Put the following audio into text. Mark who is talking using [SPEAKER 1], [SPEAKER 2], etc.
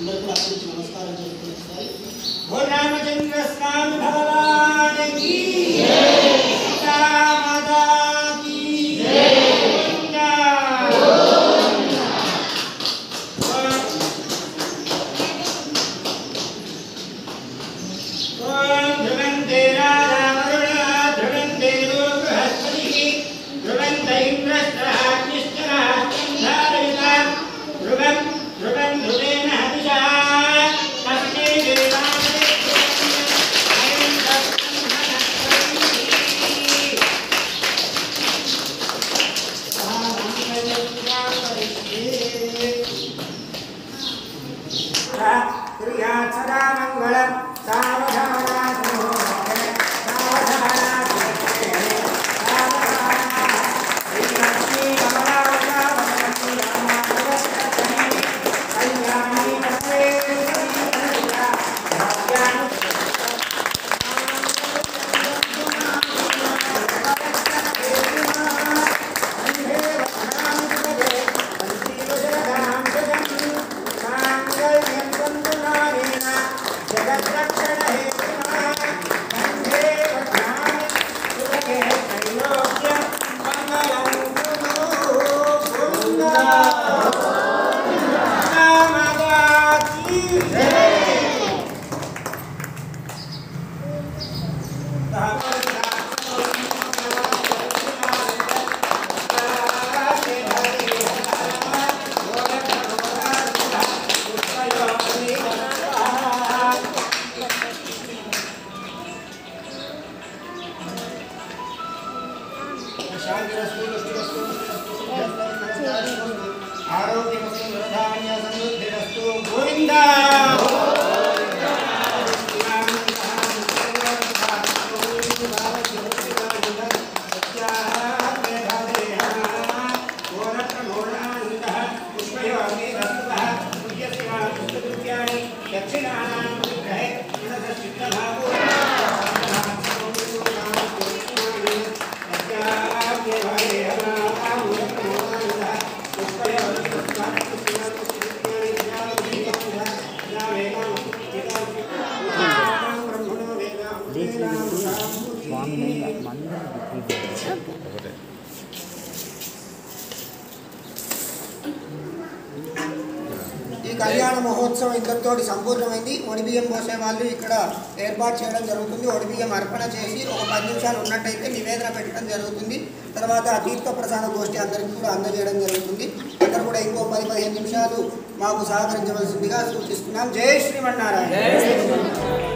[SPEAKER 1] అందరికీ అప్పటి నమస్కారం చెప్పుకుంటున్నారు. ఓ రామచంద్ర స్వామి భగవానికి సీతామాతా की కళ్యాణ మహోత్సవం ఇంతటితో సంపూర్ణమైంది. ఒడిబియ్యం పోసే వాళ్ళు ఇక్కడ ఏర్పాటు చేయడం జరుగుతుంది. ఒడిబియ్యం అర్పణ చేసి ఒక 10 నిమిషాలు ఉన్నట్టయితే నివేదన పెట్టడం జరుగుతుంది. తర్వాత తీర్థ ప్రసాద గోష్ఠి అందరికీ కూడా అందజేయడం జరుగుతుంది. అందరూ కూడా ఇంకో 10-15 నిమిషాలు మాకు సహకరించవలసిందిగా సూచిస్తున్నాం. జై శ్రీమన్నారాయణ.